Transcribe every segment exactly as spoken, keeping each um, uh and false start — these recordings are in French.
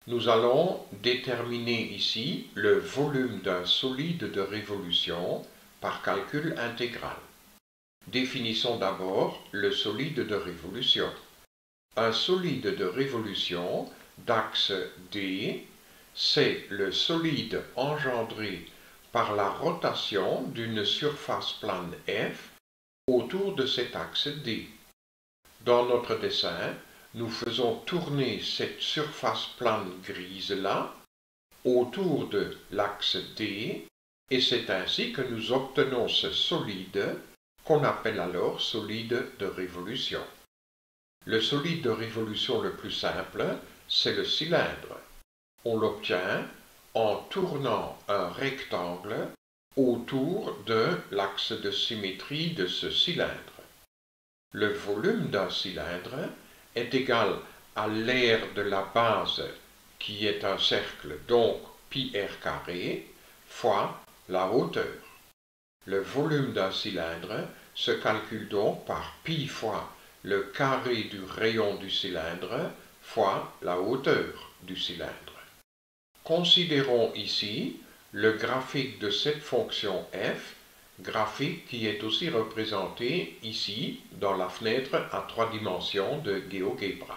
Nous allons déterminer ici le volume d'un solide de révolution par calcul intégral. Définissons d'abord le solide de révolution. Un solide de révolution d'axe D, c'est le solide engendré par la rotation d'une surface plane F autour de cet axe D. Dans notre dessin, nous faisons tourner cette surface plane grise-là autour de l'axe D, et c'est ainsi que nous obtenons ce solide qu'on appelle alors solide de révolution. Le solide de révolution le plus simple, c'est le cylindre. On l'obtient en tournant un rectangle autour de l'axe de symétrie de ce cylindre. Le volume d'un cylindre est égal à l'aire de la base, qui est un cercle, donc pi r carré, fois la hauteur. Le volume d'un cylindre se calcule donc par pi fois le carré du rayon du cylindre fois la hauteur du cylindre. Considérons ici le graphique de cette fonction f, graphique qui est aussi représenté ici dans la fenêtre à trois dimensions de GeoGebra.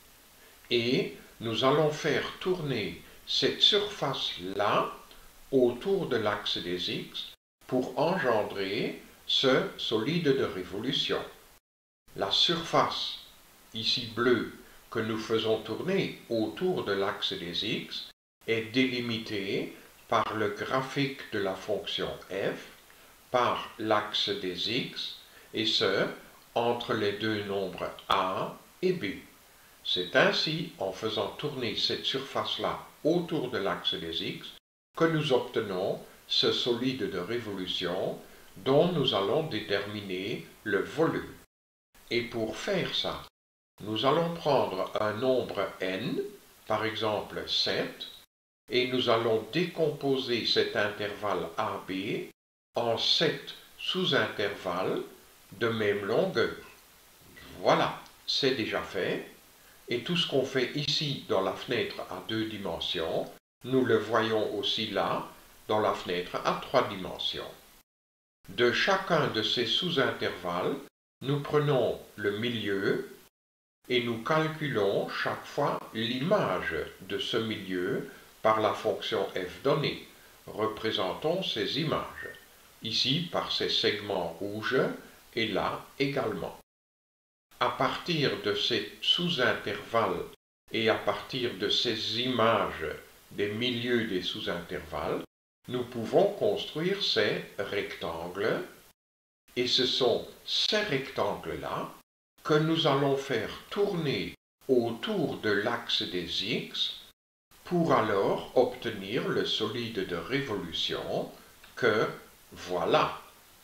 Et nous allons faire tourner cette surface-là autour de l'axe des x pour engendrer ce solide de révolution. La surface, ici bleue, que nous faisons tourner autour de l'axe des x est délimitée par le graphique de la fonction f, par l'axe des x, et ce, entre les deux nombres a et b. C'est ainsi, en faisant tourner cette surface-là autour de l'axe des x, que nous obtenons ce solide de révolution dont nous allons déterminer le volume. Et pour faire ça, nous allons prendre un nombre n, par exemple sept, et nous allons décomposer cet intervalle A B en sept sous-intervalles de même longueur. Voilà, c'est déjà fait. Et tout ce qu'on fait ici dans la fenêtre à deux dimensions, nous le voyons aussi là, dans la fenêtre à trois dimensions. De chacun de ces sous-intervalles, nous prenons le milieu et nous calculons chaque fois l'image de ce milieu par la fonction f donnée. Représentons ces images, ici par ces segments rouges et là également. À partir de ces sous-intervalles et à partir de ces images des milieux des sous-intervalles, nous pouvons construire ces rectangles, et ce sont ces rectangles-là que nous allons faire tourner autour de l'axe des x pour alors obtenir le solide de révolution que voilà.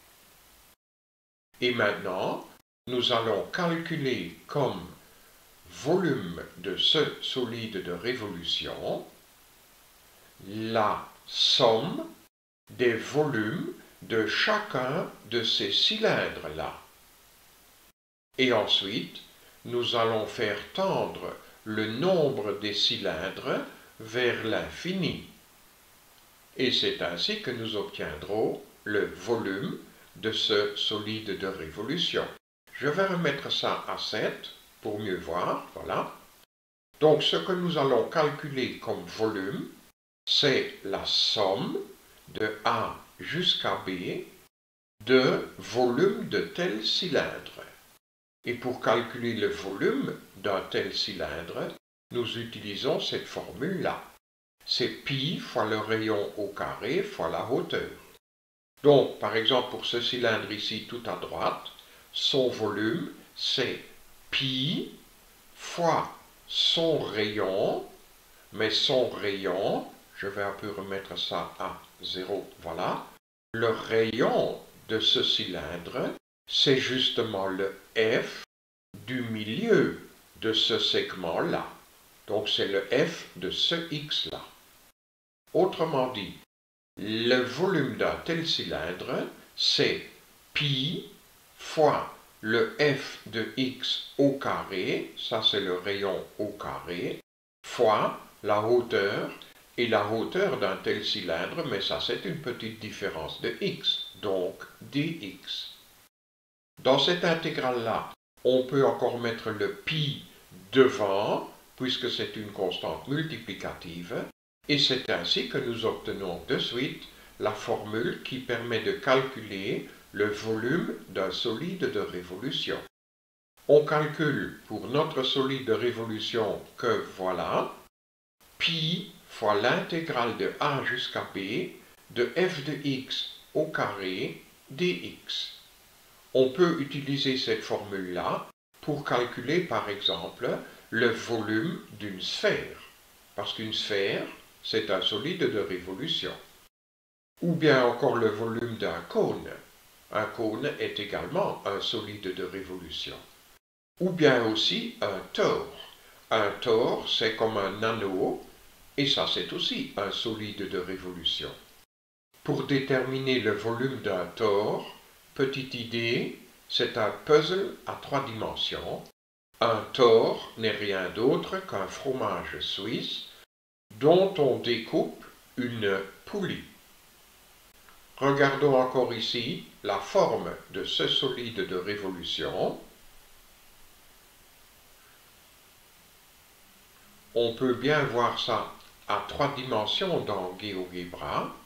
Et maintenant, nous allons calculer comme volume de ce solide de révolution la somme des volumes de chacun de ces cylindres-là. Et ensuite, nous allons faire tendre le nombre des cylindres vers l'infini. Et c'est ainsi que nous obtiendrons le volume de ce solide de révolution. Je vais remettre ça à sept pour mieux voir, voilà. Donc ce que nous allons calculer comme volume, c'est la somme de A jusqu'à B de volume de tel cylindre. Et pour calculer le volume d'un tel cylindre, nous utilisons cette formule-là. C'est pi fois le rayon au carré fois la hauteur. Donc, par exemple, pour ce cylindre ici tout à droite, son volume, c'est pi fois son rayon, mais son rayon, je vais un peu remettre ça à zéro, voilà. Le rayon de ce cylindre, c'est justement le f du milieu de ce segment-là. Donc c'est le f de ce x-là. Autrement dit, le volume d'un tel cylindre, c'est pi fois le f de x au carré, ça c'est le rayon au carré, fois la hauteur et la hauteur d'un tel cylindre, mais ça c'est une petite différence de x, donc dx. Dans cette intégrale-là, on peut encore mettre le pi devant, puisque c'est une constante multiplicative, et c'est ainsi que nous obtenons de suite la formule qui permet de calculer le volume d'un solide de révolution. On calcule pour notre solide de révolution que voilà, pi fois l'intégrale de a jusqu'à b de f de x au carré dx. On peut utiliser cette formule-là pour calculer par exemple le volume d'une sphère, parce qu'une sphère, c'est un solide de révolution. Ou bien encore le volume d'un cône. Un cône est également un solide de révolution. Ou bien aussi un tore. Un tore, c'est comme un anneau, et ça c'est aussi un solide de révolution. Pour déterminer le volume d'un tore, petite idée, c'est un puzzle à trois dimensions. Un tore n'est rien d'autre qu'un fromage suisse dont on découpe une poulie. Regardons encore ici la forme de ce solide de révolution. On peut bien voir ça à trois dimensions dans GeoGebra.